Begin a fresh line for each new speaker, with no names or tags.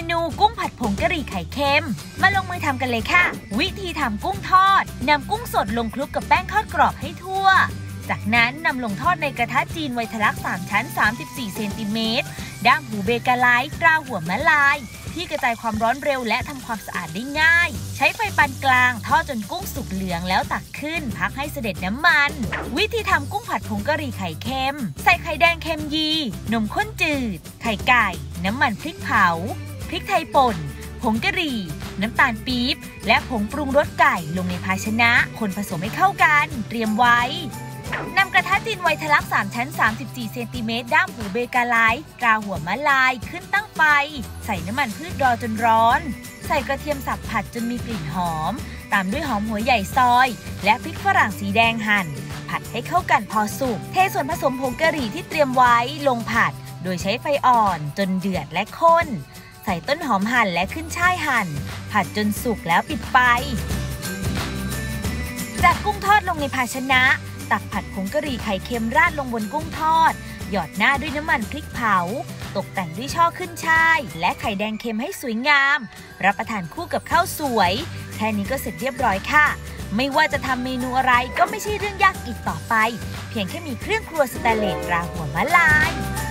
นูกุ้งผัดผงกะหรี่ไข่เค็มมาลงมือทำกันเลยค่ะวิธีทำกุ้งทอดนำกุ้งสดลงคลุกกับแป้งทอดกรอบให้ทั่วจากนั้นนำลงทอดในกระทะจีนไวทลัก3ชั้น34เซนติเมตรด้ามหูเบกาไลท์ตราหัวมะลายที่กระจายความร้อนเร็วและทำความสะอาดได้ง่ายใช้ไฟปานกลางทอดจนกุ้งสุกเหลืองแล้วตักขึ้นพักให้เสด็จน้ำมันวิธีทำกุ้งผัดผงกะหรี่ไข่เค็มใส่ไข่แดงเค็มยีนมข้นจืดไข่ไก่น้ำมันพริกเผาพริกไทยป่นผงกะหรี่น้ำตาลปี๊บและผงปรุงรสไก่ลงในภาชนะคนผสมให้เข้ากันเตรียมไว้นำกระทะจีนไวทลัก3ชั้น34เซนติเมตรด้ามหูเบกาไลท์ตราหัวมะลายขึ้นตั้งไฟใส่น้ำมันพืชรอจนร้อนใส่กระเทียมสับผัดจนมีกลิ่นหอมตามด้วยหอมหัวใหญ่ซอยและพริกฝรั่งสีแดงหั่นผัดให้เข้ากันพอสุกเทส่วนผสมผงกะหรี่ที่เตรียมไว้ลงผัดโดยใช้ไฟอ่อนจนเดือดและข้นใส่ต้นหอมหั่นและขึ้นฉ่ายหั่นผัดจนสุกแล้วปิดไฟจัดกุ้งทอดลงในภาชนะตักผัดผงกะหรี่ไข่เค็มราดลงบนกุ้งทอดหยอดหน้าด้วยน้ำมันพริกเผาตกแต่งด้วยช่อขึ้นฉ่ายและไข่แดงเค็มให้สวยงามรับประทานคู่กับข้าวสวยแค่นี้ก็เสร็จเรียบร้อยค่ะไม่ว่าจะทำเมนูอะไรก็ไม่ใช่เรื่องยากอีกต่อไปเพียงแค่มีเครื่องครัวสแตนเลสตราหัวมะลาย